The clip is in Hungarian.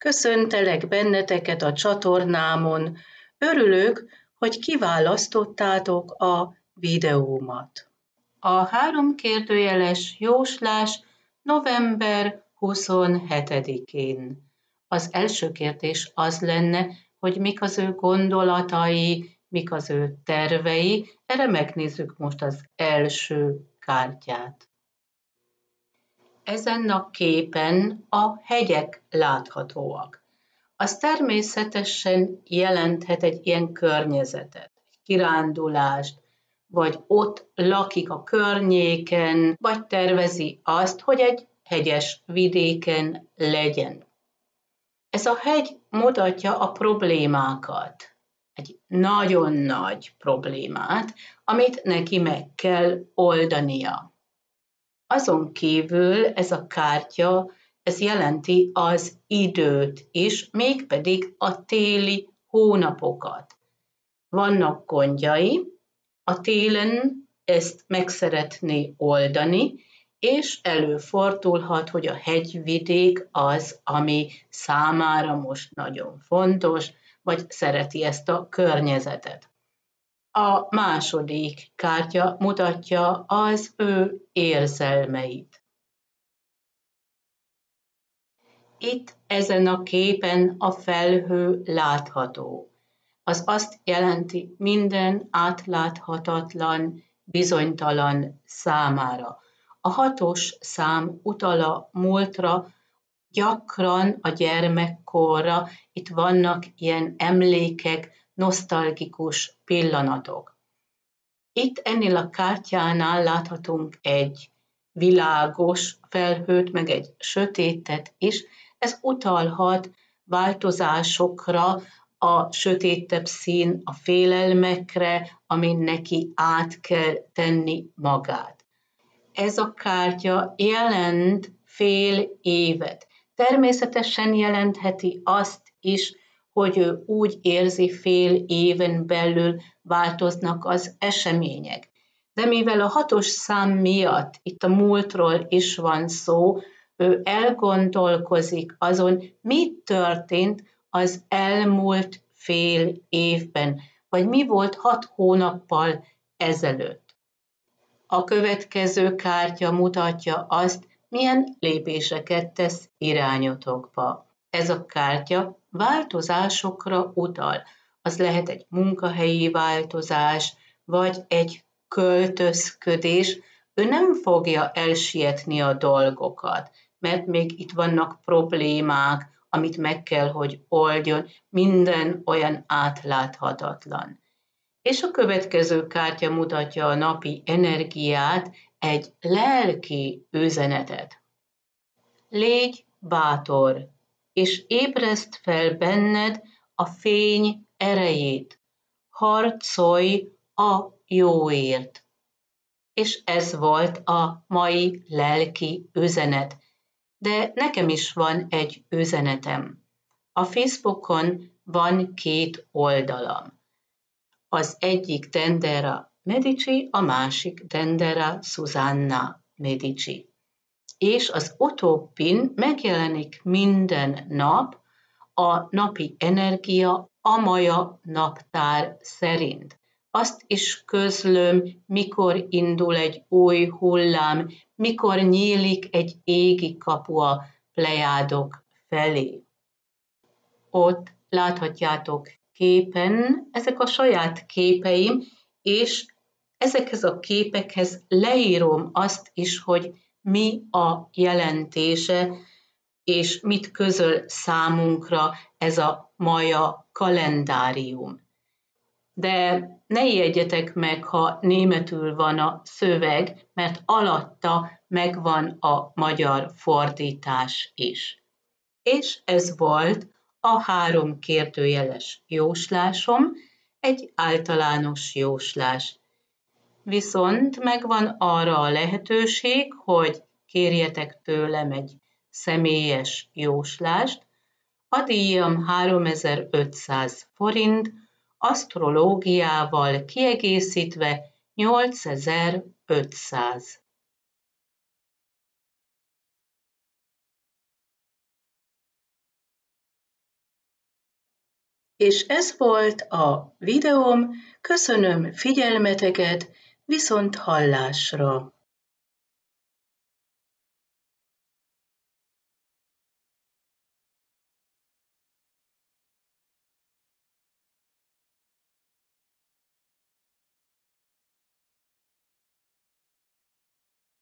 Köszöntelek benneteket a csatornámon. Örülök, hogy kiválasztottátok a videómat. A 3 kérdőjeles jóslás november 27-én. Az első kérdés az lenne, hogy mik az ő gondolatai, mik az ő tervei. Erre megnézzük most az első kártyát. Ezen a képen a hegyek láthatóak. Az természetesen jelenthet egy ilyen környezetet, egy kirándulást, vagy ott lakik a környéken, vagy tervezi azt, hogy egy hegyes vidéken legyen. Ez a hegy mutatja a problémákat, egy nagyon nagy problémát, amit neki meg kell oldania. Azon kívül ez a kártya, ez jelenti az időt is, mégpedig a téli hónapokat. Vannak gondjai, a télen ezt meg szeretné oldani, és előfordulhat, hogy a hegyvidék az, ami számára most nagyon fontos, vagy szereti ezt a környezetet. A második kártya mutatja az ő érzelmeit. Itt ezen a képen a felhő látható. Az azt jelenti minden átláthatatlan, bizonytalan számára. A 6-os szám utal a múltra, gyakran a gyermekkorra, itt vannak ilyen emlékek, nosztalgikus pillanatok. Itt ennél a kártyánál láthatunk egy világos felhőt, meg egy sötétet is. Ez utalhat változásokra, a sötétebb szín a félelmekre, amin neki át kell tenni magát. Ez a kártya jelent fél évet. Természetesen jelentheti azt is, hogy ő úgy érzi, fél éven belül változnak az események. De mivel a 6-os szám miatt itt a múltról is van szó, ő elgondolkozik azon, mi történt az elmúlt fél évben, vagy mi volt 6 hónappal ezelőtt. A következő kártya mutatja azt, milyen lépéseket tesz irányotokba. Ez a kártya változásokra utal. Az lehet egy munkahelyi változás, vagy egy költözködés. Ő nem fogja elsietni a dolgokat, mert még itt vannak problémák, amit meg kell, hogy oldjon, minden olyan átláthatatlan. És a következő kártya mutatja a napi energiát, egy lelki üzenetet. Légy bátor, és ébreszt fel benned a fény erejét. Harcolj a jóért. És ez volt a mai lelki üzenet. De nekem is van egy üzenetem. A Facebookon van 2 oldalam. Az egyik Dendera Medici, a másik Dendera Susanna Medici. És az utóbbin megjelenik minden nap a napi energia a Maja naptár szerint. Azt is közlöm, mikor indul egy új hullám, mikor nyílik egy égi kapu a plejádok felé. Ott láthatjátok képen, ezek a saját képeim, és ezekhez a képekhez leírom azt is, hogy mi a jelentése, és mit közöl számunkra ez a Maja kalendárium. De ne ijedjetek meg, ha németül van a szöveg, mert alatta megvan a magyar fordítás is. És ez volt a 3 kérdőjeles jóslásom, egy általános jóslás. Viszont megvan arra a lehetőség, hogy kérjetek tőlem egy személyes jóslást. A díjam 3500 forint, asztrológiával kiegészítve 8500. És ez volt a videóm, köszönöm figyelmeteket, viszont hallásra!